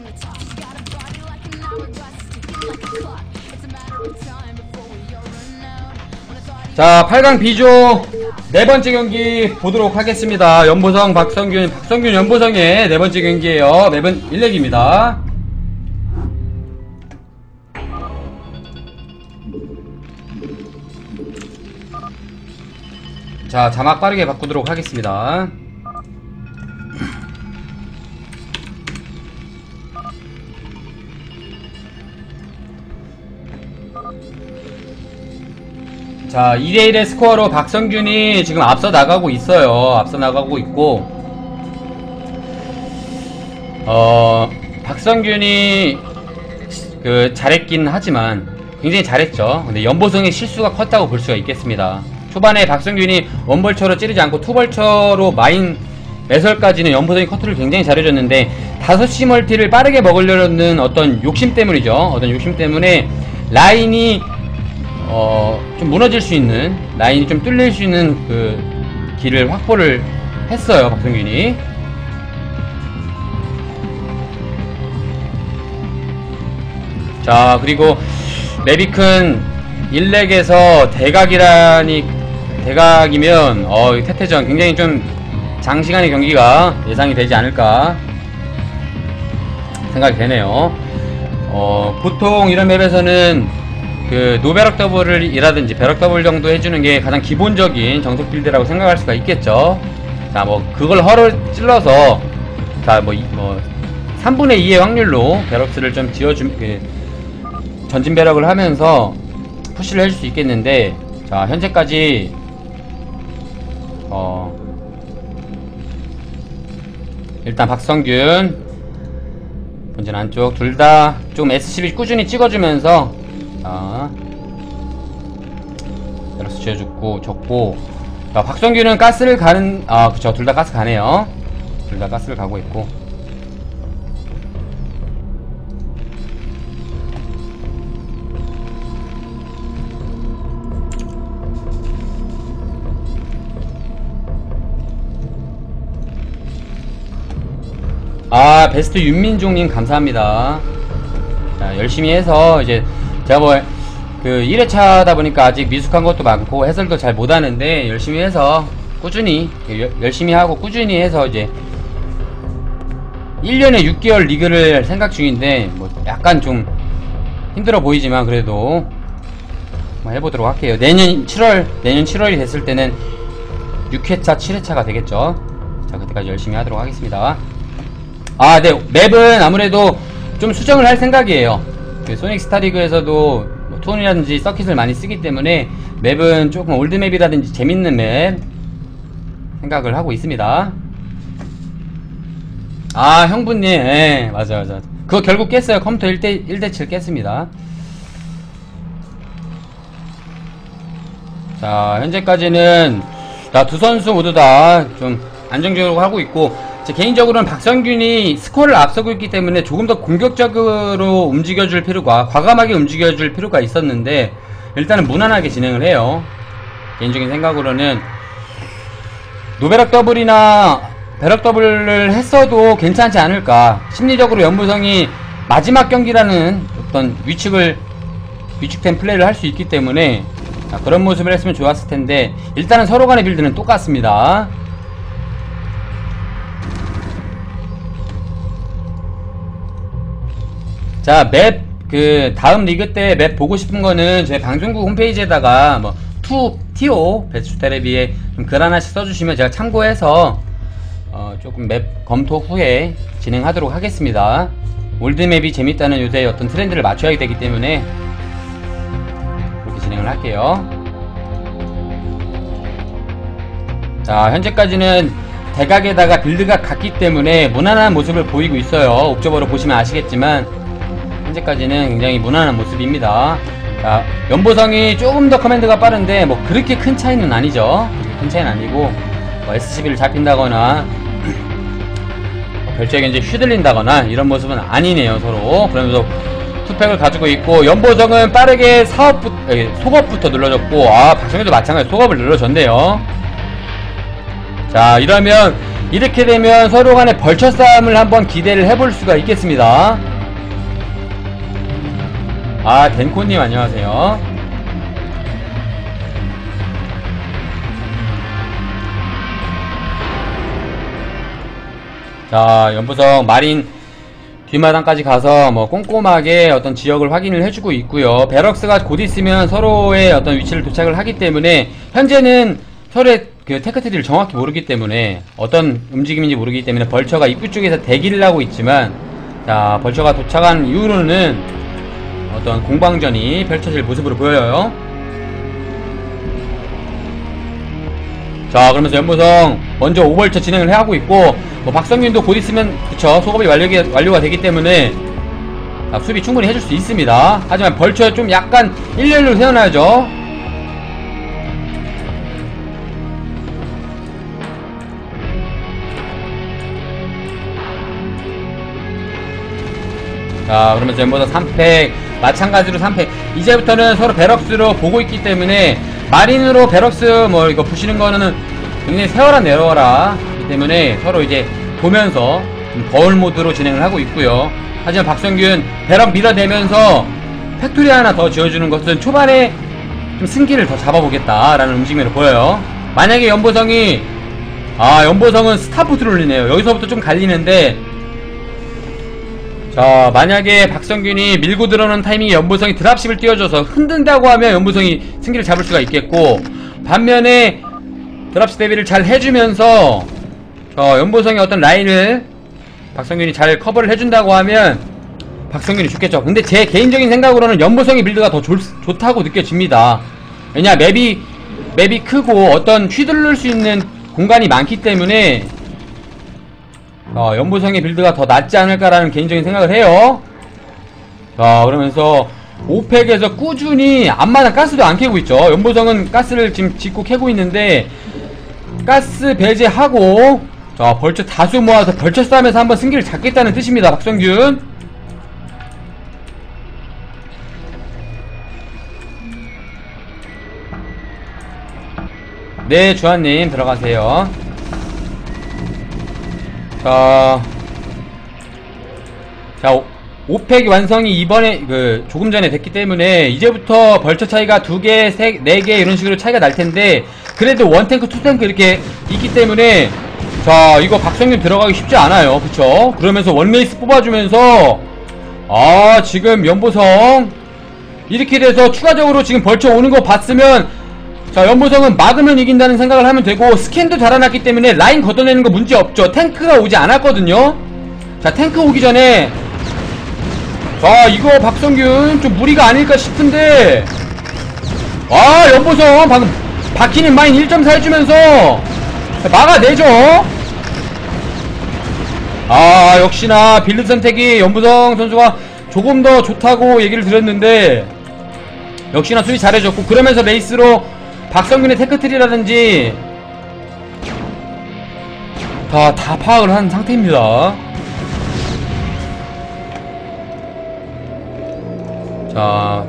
자, 8강 B조 네 번째 경기 보도록 하겠습니다. 연보성 박성균 연보성의 네 번째 경기예요. 맵은 1렉입니다. 자, 자막 빠르게 바꾸도록 하겠습니다. 자, 2대1의 스코어로 박성균이 지금 앞서 나가고 있어요. 앞서 나가고 있고, 박성균이 잘했긴 하지만 굉장히 잘했죠. 근데 연보성의 실수가 컸다고 볼 수가 있겠습니다. 초반에 박성균이 원벌처로 찌르지 않고 투벌처로 마인 매설까지는 연보성이 커트를 굉장히 잘해줬는데 5시 멀티를 빠르게 먹으려는 어떤 욕심 때문이죠. 어떤 욕심 때문에 라인이 좀 무너질 수 있는, 라인이 좀 뚫릴 수 있는 그 길을 확보를 했어요, 박성균이. 자, 그리고 레비큰 1렉에서 대각이면 태태전 굉장히 좀 장시간의 경기가 예상이 되지 않을까 생각이 되네요. 보통 이런 맵에서는 그 노벼락 더블이라든지 벼락 더블 정도 해주는 게 가장 기본적인 정석 빌드라고 생각할 수가 있겠죠. 자, 뭐 그걸 허를 찔러서 자, 뭐 3분의 2의 확률로 벼락스를 좀 전진 벼락을 하면서 푸시를 해줄 수 있겠는데, 자, 현재까지 일단 박성균 본진 안쪽 둘 다 좀 SCB 꾸준히 찍어주면서, 자, 벼락스 쥐어줬고, 자, 박성균은 가스를 가는, 그쵸, 둘 다 가스 가네요. 둘 다 가스를 가고 있고. 베스트 윤민종님 감사합니다. 자, 열심히 해서 이제 제가 뭐 그 1회차다 보니까 아직 미숙한 것도 많고 해설도 잘 못하는데 열심히 해서 꾸준히 열심히 하고 꾸준히 해서 이제 1년에 6개월 리그를 생각 중인데 뭐 약간 좀 힘들어 보이지만 그래도 한번 해보도록 할게요. 내년 7월이 됐을 때는 6회차 7회차가 되겠죠. 자, 그때까지 열심히 하도록 하겠습니다. 네, 맵은 아무래도 좀 수정을 할 생각이에요. 그 소닉 스타리그에서도 뭐 톤이라든지 서킷을 많이 쓰기 때문에 맵은 조금 올드맵이라든지 재밌는 맵 생각을 하고 있습니다. 형부님, 예, 맞아. 그거 결국 깼어요. 컴퓨터 1대7 깼습니다. 자, 현재까지는 두 선수 모두 다 좀 안정적으로 하고 있고, 제 개인적으로는 박성균이 스코어를 앞서고 있기 때문에 조금 더 공격적으로 움직여줄 필요가, 과감하게 움직여줄 필요가 있었는데 일단은 무난하게 진행을 해요. 개인적인 생각으로는 노벼락 더블이나 벼락 더블을 했어도 괜찮지 않을까. 심리적으로 연보성이 마지막 경기라는 어떤 위축된 플레이를 할 수 있기 때문에 그런 모습을 했으면 좋았을 텐데, 일단은 서로 간의 빌드는 똑같습니다. 자, 맵, 다음 리그 때 맵 보고 싶은 거는 제 방송국 홈페이지에다가 뭐, TO, 배추 테레비에 좀 글 하나씩 써주시면 제가 참고해서, 조금 맵 검토 후에 진행하도록 하겠습니다. 올드맵이 재밌다는 요새 어떤 트렌드를 맞춰야 되기 때문에, 그렇게 진행을 할게요. 자, 현재까지는 대각에다가 빌드가 같기 때문에 무난한 모습을 보이고 있어요. 옵저버로 보시면 아시겠지만, 현재까지는 굉장히 무난한 모습입니다. 자, 연보성이 조금 더 커맨드가 빠른데 뭐 그렇게 큰 차이는 아니죠. 큰 차이는 아니고 뭐 SCB를 잡힌다거나 별적에 이제 휘둘린다거나 이런 모습은 아니네요, 서로. 그러면서 투팩을 가지고 있고, 연보성은 빠르게 속업부터 눌러줬고, 박성희도 마찬가지로 속업을 눌러줬네요. 자, 이러면 이렇게 되면 서로 간의 벌처 싸움을 한번 기대를 해볼 수가 있겠습니다. 아, 덴코님 안녕하세요. 자, 연보성 마린 뒷마당까지 가서 뭐 꼼꼼하게 어떤 지역을 확인을 해주고 있고요. 베럭스가 곧 있으면 서로의 어떤 위치를 도착을 하기 때문에 현재는 서로의 그 테크트리를 정확히 모르기 때문에 어떤 움직임인지 모르기 때문에 벌처가 입구 쪽에서 대기를 하고 있지만, 자, 벌처가 도착한 이후로는 어떤 공방전이 펼쳐질 모습으로 보여요. 자, 그러면서 연보성 먼저 오벌처 진행을 하고 있고, 뭐 박성균도 곧 있으면 그쵸, 소급이 완료가 되기 때문에 수비 충분히 해줄 수 있습니다. 하지만 벌처 좀 약간 일렬로 세워놔야죠. 자, 그러면서 연보성 3팩 마찬가지로 3팩 이제부터는 서로 베럭스로 보고 있기 때문에 마린으로 베럭스 뭐 이거 부시는 거는 굉장히 세워라 내려와라 기 때문에 서로 이제 보면서 거울 모드로 진행을 하고 있고요. 하지만 박성균 베럭 밀어내면서 팩토리 하나 더 지어주는 것은 초반에 좀 승기를 더 잡아보겠다라는 움직임으로 보여요. 만약에 연보성이 연보성은 스타포트를 올리네요. 여기서부터 좀 갈리는데, 자, 만약에 박성균이 밀고 들어오는 타이밍에 연보성이 드랍십을 띄워줘서 흔든다고 하면 연보성이 승기를 잡을 수가 있겠고, 반면에 드랍십 대비를 잘 해주면서 연보성의 어떤 라인을 박성균이 잘 커버를 해준다고 하면 박성균이 죽겠죠. 근데 제 개인적인 생각으로는 연보성의 빌드가 더 좋다고 느껴집니다. 왜냐, 맵이 크고 어떤 휘둘릴 수 있는 공간이 많기 때문에 연보성의 빌드가 더 낫지 않을까라는 개인적인 생각을 해요. 자, 그러면서 5팩에서 꾸준히 앞마당 가스도 안 캐고 있죠. 연보성은 가스를 지금 짓고 캐고 있는데, 가스 배제하고, 자, 벌처 다수 모아서 벌처 싸움에서 한번 승기를 잡겠다는 뜻입니다, 박성균. 네, 주한님 들어가세요. 자, 5팩 완성이 이번에 조금 전에 됐기 때문에 이제부터 벌처 차이가 2개, 4개 이런 식으로 차이가 날 텐데, 그래도 1탱크, 2탱크 이렇게 있기 때문에, 자, 이거 박성균 들어가기 쉽지 않아요. 그쵸? 그러면서 원레이스 뽑아주면서, 지금 연보성 이렇게 돼서 추가적으로 지금 벌처 오는 거 봤으면, 자, 연보성은 막으면 이긴다는 생각을 하면 되고, 스캔도 달아놨기 때문에 라인 걷어내는 거 문제 없죠. 탱크가 오지 않았거든요. 자, 탱크 오기 전에, 자, 이거 박성균 좀 무리가 아닐까 싶은데, 연보성 방금 박히는 마인 1.4 해주면서 막아내죠. 역시나 빌드 선택이 연보성 선수가 조금 더 좋다고 얘기를 드렸는데, 역시나 수비 잘해줬고, 그러면서 레이스로 박성균의 테크트리라든지 다 파악을 한 상태입니다. 자,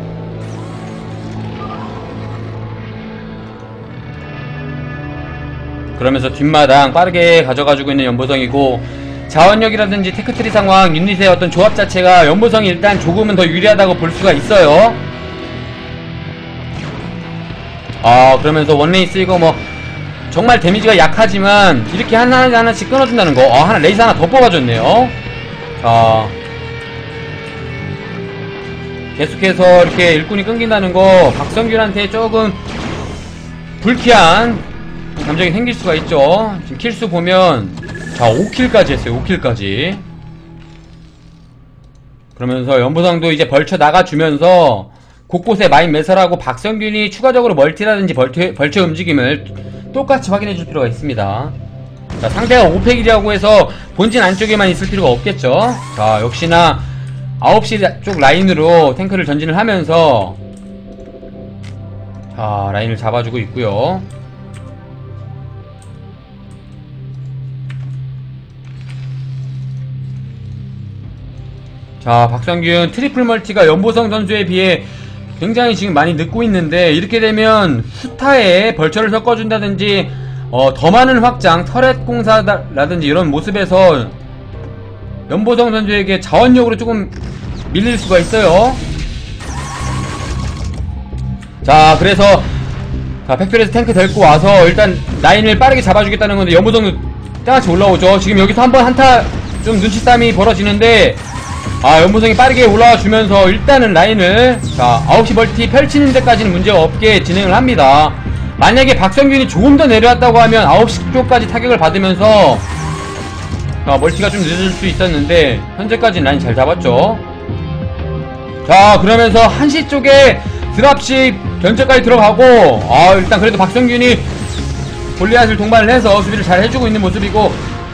그러면서 뒷마당 빠르게 가져가지고 있는 연보성이고, 자원력이라든지 테크트리 상황, 유닛의 어떤 조합 자체가 연보성이 일단 조금은 더 유리하다고 볼 수가 있어요. 그러면서 원레이스 이거 뭐 정말 데미지가 약하지만 이렇게 하나씩 끊어준다는 거, 레이스 하나 더 뽑아줬네요. 자, 계속해서 이렇게 일꾼이 끊긴다는 거 박성균한테 조금 불쾌한 감정이 생길 수가 있죠. 지금 킬수 보면, 자, 5킬까지 했어요. 5킬까지. 그러면서 연보성도 이제 벌쳐 나가주면서 곳곳에 마인 매설하고, 박성균이 추가적으로 멀티라든지 벌처 움직임을 똑같이 확인해줄 필요가 있습니다. 자, 상대가 5팩이라고 해서 본진 안쪽에만 있을 필요가 없겠죠. 자, 역시나 9시 쪽 라인으로 탱크를 전진을 하면서, 자, 라인을 잡아주고 있고요. 자, 박성균 트리플 멀티가 연보성 선수에 비해 굉장히 지금 많이 늦고 있는데, 이렇게 되면 스타에 벌처를 섞어준다든지 더 많은 확장, 터렛 공사라든지 이런 모습에서 연보성 선수에게 자원력으로 조금 밀릴 수가 있어요. 자, 그래서 자, 팩토리에서 탱크 데리고 와서 일단 라인을 빠르게 잡아주겠다는 건데 연보성도 때같이 올라오죠. 지금 여기서 한번 한타 좀 눈치 싸움이 벌어지는데 연보성이 빠르게 올라와 주면서 일단은 라인을 9시 멀티 펼치는 데까지는 문제가 없게 진행을 합니다. 만약에 박성균이 조금 더 내려왔다고 하면 9시 쪽까지 타격을 받으면서 멀티가 좀 늦을 수 있었는데 현재까지는 라인 잘 잡았죠. 자, 그러면서 1시 쪽에 드랍십 견제까지 들어가고 일단 그래도 박성균이 골리앗을 동반을 해서 수비를 잘 해주고 있는 모습이고,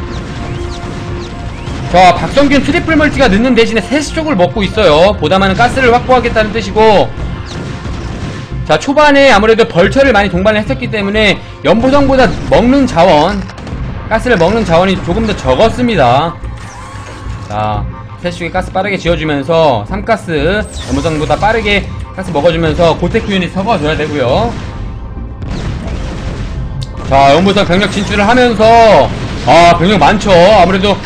자, 박성균 트리플 멀티가 늦는 대신에 3시 쪽을 먹고 있어요. 보다 많은 가스를 확보하겠다는 뜻이고, 자, 초반에 아무래도 벌처를 많이 동반을 했었기 때문에 연보성보다 먹는 자원, 가스를 먹는 자원이 조금 더 적었습니다. 자, 3시 쪽에 가스 빠르게 지어주면서 3가스 연보성보다 빠르게 가스 먹어주면서 고테크 유닛 섞어줘야 되고요. 자, 연보성 병력 진출을 하면서 병력 많죠. 아무래도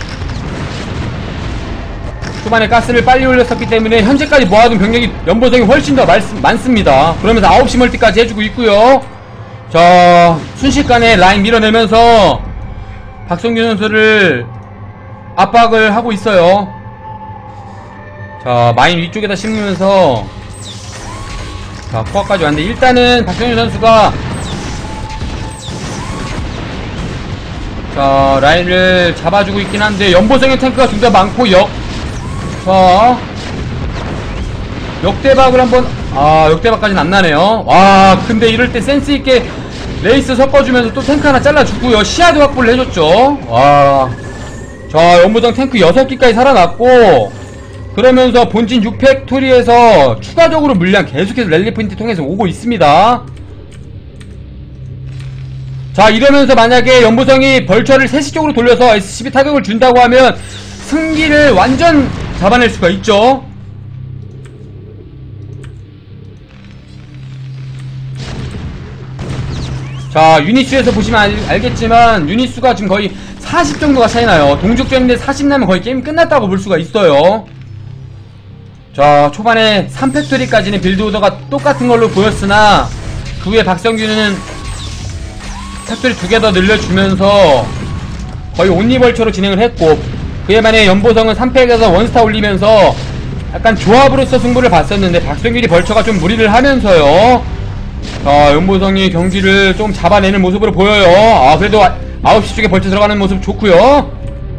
초반에 가스를 빨리 올렸었기 때문에 현재까지 모아둔 병력이 연보성이 훨씬 더 많습니다. 그러면서 9시 멀티까지 해주고 있고요. 자, 순식간에 라인 밀어내면서 박성균 선수를 압박을 하고 있어요. 자, 마인 위쪽에다 심으면서 자, 코어까지 왔는데 일단은 박성균 선수가 자, 라인을 잡아주고 있긴 한데 연보성의 탱크가 좀 더 많고 자, 역대박을 한번 역대박까지는 안 나네요. 와, 근데 이럴 때 센스있게 레이스 섞어주면서 또 탱크 하나 잘라주고요. 시야도 확보를 해줬죠. 와, 자, 연보성 탱크 6기까지 살아났고, 그러면서 본진 6팩토리에서 추가적으로 물량 계속해서 랠리 포인트 통해서 오고 있습니다. 자, 이러면서 만약에 연보성이 벌처를 3시 쪽으로 돌려서 SCB 타격을 준다고 하면 승기를 완전 잡아낼 수가 있죠. 자, 유닛수에서 보시면 알겠지만 유닛수가 지금 거의 40 정도가 차이나요. 동족전인데 40 나면 거의 게임이 끝났다고 볼 수가 있어요. 자, 초반에 3팩토리까지는 빌드 오더가 똑같은 걸로 보였으나 그 후에 박성균은 팩토리 2개 더 늘려주면서 거의 온리벌처로 진행을 했고, 그에 반해 연보성은 3팩에서 원스타 올리면서 약간 조합으로서 승부를 봤었는데 박성균이 벌처가 좀 무리를 하면서요, 자, 연보성이 경기를 좀 잡아내는 모습으로 보여요. 그래도 9시 쪽에 벌쳐 들어가는 모습 좋고요.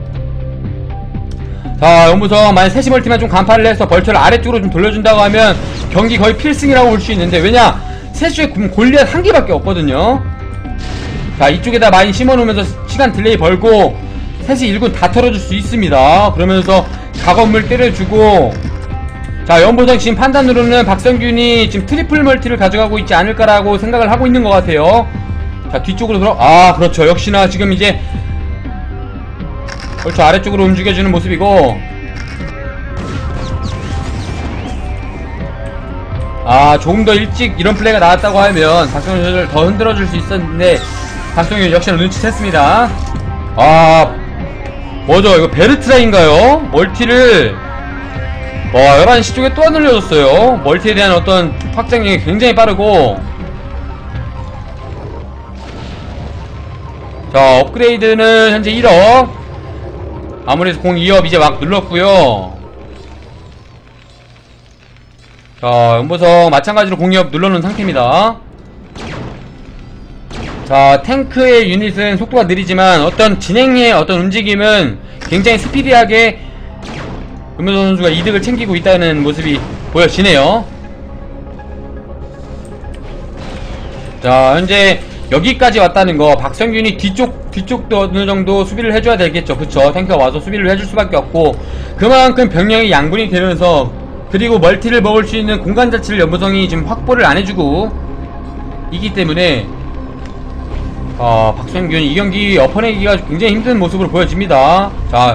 자, 연보성 만약 3시 멀티만 좀 간파를 해서 벌처를 아래쪽으로 좀 돌려준다고 하면 경기 거의 필승이라고 볼 수 있는데, 왜냐 3시 쪽에 골리앗 1개밖에 없거든요. 자, 이쪽에다 많이 심어놓으면서 시간 딜레이 벌고 3시 1군 다 털어줄 수 있습니다. 그러면서 가건물 때려주고, 자, 연보성 지금 판단으로는 박성균이 지금 트리플 멀티를 가져가고 있지 않을까라고 생각을 하고 있는 것 같아요. 자, 뒤쪽으로 그렇죠. 역시나 지금 이제 벌써 아래쪽으로 움직여주는 모습이고, 조금 더 일찍 이런 플레이가 나왔다고 하면 박성균 선수를 더 흔들어줄 수 있었는데 박성균 역시나 눈치챘습니다. 뭐죠? 이거 베르트라인가요? 멀티를 11시 쪽에 또 안 늘려줬어요. 멀티에 대한 어떤 확장력이 굉장히 빠르고, 자, 업그레이드는 현재 1업, 아무래도 공 2업 이제 막 눌렀고요. 자, 연보성 마찬가지로 공 2업 눌러놓은 상태입니다. 자, 탱크의 유닛은 속도가 느리지만 어떤 진행의 어떤 움직임은 굉장히 스피디하게 연보성 선수가 이득을 챙기고 있다는 모습이 보여지네요. 자, 현재 여기까지 왔다는 거, 박성균이 뒤쪽도 어느 정도 수비를 해줘야 되겠죠. 그쵸? 탱크가 와서 수비를 해줄 수밖에 없고, 그만큼 병력이 양분이 되면서, 그리고 멀티를 먹을 수 있는 공간 자체를 연보성이 지금 확보를 안 해주고 있기 때문에 박성균 이 경기 엎어내기가 굉장히 힘든 모습으로 보여집니다. 자,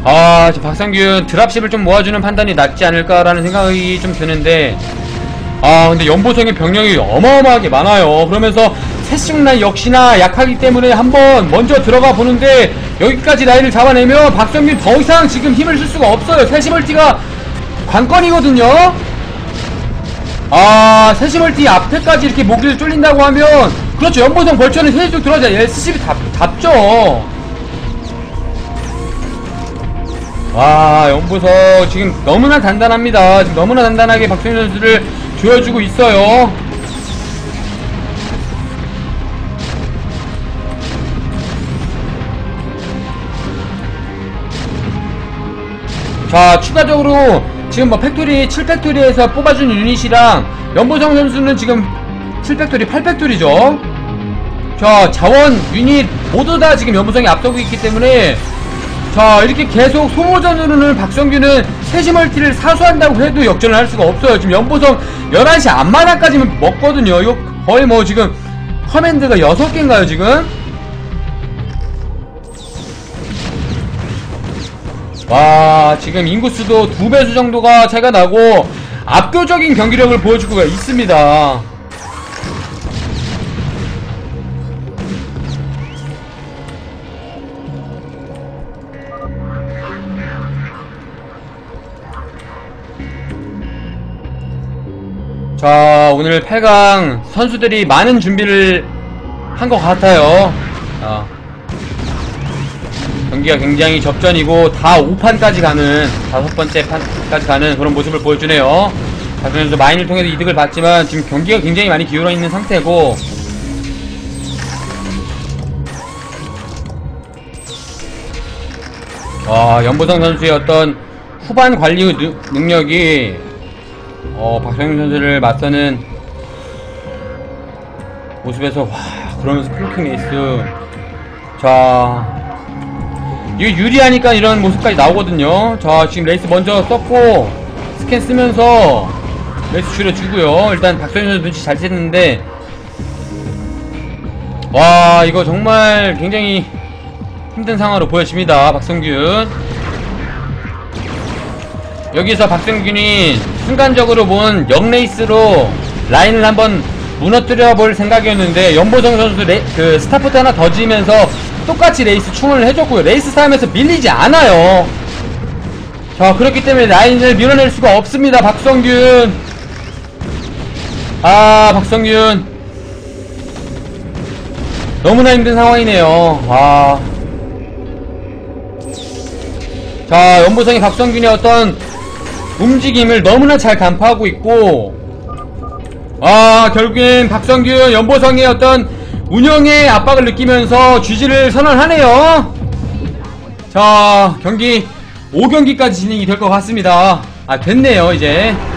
저 박성균 드랍십을 좀 모아주는 판단이 낫지 않을까라는 생각이 좀 드는데, 근데 연보성의 병력이 어마어마하게 많아요. 그러면서 세식라인 역시나 약하기 때문에 한번 먼저 들어가 보는데, 여기까지 라인을 잡아내면 박성균 더 이상 지금 힘을 쓸 수가 없어요. 세시멀티가 관건이거든요. 세시멀티 앞에까지 이렇게 목을 쫄린다고 하면, 그렇죠, 연보성 벌처는 세시쪽 들어가자 SCB 답죠. 연보성 지금 너무나 단단합니다. 지금 너무나 단단하게 박성균 선수를 조여주고 있어요. 자, 추가적으로 지금 뭐 팩토리 7팩토리에서 뽑아준 유닛이랑 연보성 선수는 지금 7팩토리 8팩토리죠. 자, 자원 유닛 모두 다 지금 연보성이 앞서고 있기 때문에, 자, 이렇게 계속 소모전으로는 박성균은 세시멀티를 사수한다고 해도 역전을 할 수가 없어요. 지금 연보성 11시 앞마당까지는 먹거든요. 이거 거의 뭐 지금 커맨드가 6개인가요 지금? 와, 지금 인구수도 2배수 정도가 차이가 나고 압도적인 경기력을 보여주고 있습니다. 자, 오늘 8강 선수들이 많은 준비를 한 것 같아요. 경기가 굉장히 접전이고 다 5판까지 가는, 5번째 판까지 가는 그런 모습을 보여주네요. 박성균 선수 마인을 통해서 이득을 봤지만 지금 경기가 굉장히 많이 기울어 있는 상태고, 연보성 선수의 어떤 후반 관리 능력이 박성균 선수를 맞서는 모습에서, 그러면서 클로킹 레이스, 자, 이거 유리하니까 이런 모습까지 나오거든요. 자, 지금 레이스 먼저 썼고 스캔 쓰면서 레이스 줄여주고요. 일단 박성균 선수 눈치 잘 챘는데, 이거 정말 굉장히 힘든 상황으로 보여집니다. 박성균, 여기서 박성균이 순간적으로 본 역레이스로 라인을 한번 무너뜨려 볼 생각이었는데, 연보성 선수 그 스타포트 하나 더 지으면서 똑같이 레이스 충원을 해줬고요. 레이스 싸움에서 밀리지 않아요. 자, 그렇기 때문에 라인을 밀어낼 수가 없습니다. 박성균, 박성균 너무나 힘든 상황이네요. 자, 연보성이 박성균의 어떤 움직임을 너무나 잘 간파하고 있고, 결국엔 박성균, 연보성의 어떤 운영의 압박을 느끼면서 GG를 선언하네요. 자, 경기 5경기까지 진행이 될 것 같습니다. 됐네요 이제.